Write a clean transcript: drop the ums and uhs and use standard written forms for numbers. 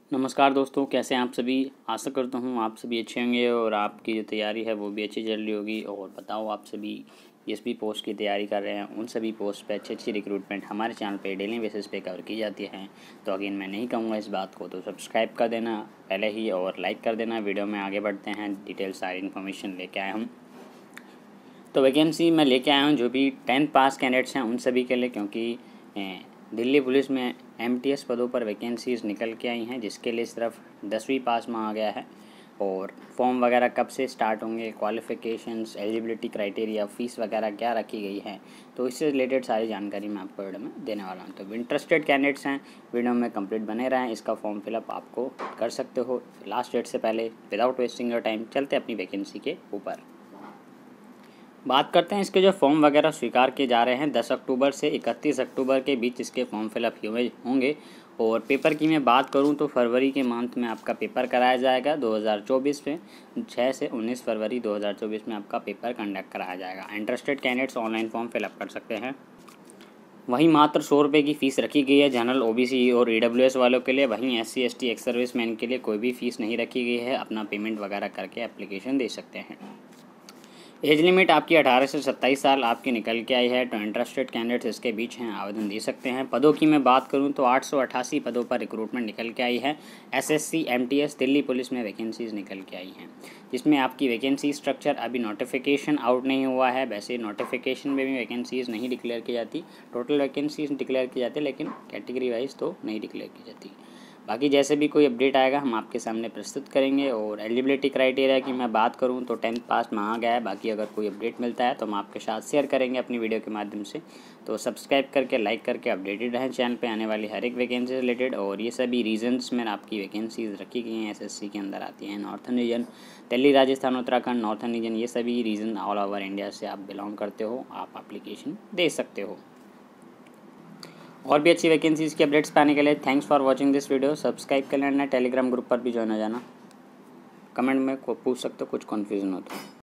नमस्कार दोस्तों, कैसे हैं आप सभी। आशा करता हूँ आप सभी अच्छे होंगे और आपकी जो तैयारी है वो भी अच्छी चल रही होगी। और बताओ, आप सभी जिस भी पोस्ट की तैयारी कर रहे हैं उन सभी पोस्ट पे अच्छी रिक्रूटमेंट हमारे चैनल पे डेली बेसिस पे कवर की जाती है। तो अगेन मैं नहीं कहूँगा इस बात को, तो सब्सक्राइब कर देना पहले ही और लाइक कर देना। वीडियो में आगे बढ़ते हैं, डिटेल सारी इन्फॉर्मेशन लेके आए हम। तो वैकेंसी मैं लेके आया हूँ जो भी 10th पास कैंडिडेट्स हैं उन सभी के लिए, क्योंकि दिल्ली पुलिस में MTS पदों पर वैकेंसीज़ निकल के आई हैं, जिसके लिए सिर्फ 10वीं पास मांगा गया है। और फॉर्म वगैरह कब से स्टार्ट होंगे, क्वालिफ़िकेशंस, एलिजिबिलिटी क्राइटेरिया, फ़ीस वगैरह क्या रखी गई है, तो इससे रिलेटेड सारी जानकारी मैं आपको वीडियो में देने वाला हूँ। तो इंटरेस्टेड कैंडिडेट्स हैं वीडियो में कंप्लीट बने रहें। इसका फॉर्म फिलअप आपको कर सकते हो लास्ट डेट से पहले। विदाउट वेस्टिंग योर टाइम चलते अपनी वैकेंसी के ऊपर बात करते हैं। इसके जो फॉर्म वगैरह स्वीकार किए जा रहे हैं 10 अक्टूबर से 31 अक्टूबर के बीच इसके फॉर्म फिलअप हुए होंगे। और पेपर की मैं बात करूं तो फरवरी के मंथ में आपका पेपर कराया जाएगा 2024 में। 6 से 19 फरवरी 2024 में आपका पेपर कंडक्ट कराया जाएगा। Interested candidates online form fill up कर सकते हैं। वहीं मात्र 100 रुपये की फ़ीस रखी गई है जनरल, OBC और EWS वालों के लिए। वहीं SC ST ex service man के लिए कोई भी फ़ीस नहीं रखी गई है। अपना पेमेंट वगैरह करके एप्लीकेशन दे सकते हैं। एज लिमिट आपकी 18 से 27 साल आपकी निकल के आई है। तो इंटरेस्टेड कैंडिडेट्स इसके बीच हैं, आवेदन दे सकते हैं। पदों की मैं बात करूं तो 888 पदों पर रिक्रूटमेंट निकल के आई है। SSC MTS दिल्ली पुलिस में वैकेंसीज़ निकल के आई हैं, जिसमें आपकी वैकेंसी स्ट्रक्चर अभी नोटिफिकेशन आउट नहीं हुआ है। वैसे नोटिफिकेशन में भी वैकेंसीज़ नहीं डिक्लेयर की जाती, टोटल वैकेंसीज डिक्लेयर की जाती है, लेकिन कैटेगरी वाइज तो नहीं डिक्लेयर की जाती। बाकी जैसे भी कोई अपडेट आएगा हम आपके सामने प्रस्तुत करेंगे। और एलिजिबिलिटी क्राइटेरिया की मैं बात करूं तो 10th पास मांगा गया है। बाकी अगर कोई अपडेट मिलता है तो हम आपके साथ शेयर करेंगे अपनी वीडियो के माध्यम से। तो सब्सक्राइब करके लाइक करके अपडेटेड रहें चैनल पे आने वाली हर एक वैकेंसी से रिलेटेड। और ये सभी रीजन्स में आपकी वैकेंसीज रखी गई हैं SSC के अंदर आती हैं। Northern region, Delhi, Rajasthan, Uttarakhand, northern region, ये सभी रीजन ऑल ओवर इंडिया से आप बिलोंग करते हो, आप एप्लीकेशन दे सकते हो। और भी अच्छी वैकेंसीज़ की अपडेट्स पाने के लिए thanks for watching this video. Subscribe कर लेना, टेलीग्राम ग्रुप पर भी ज्वाइन हो जाना। कमेंट में पूछ सकते हो कुछ कन्फ्यूजन हो तो।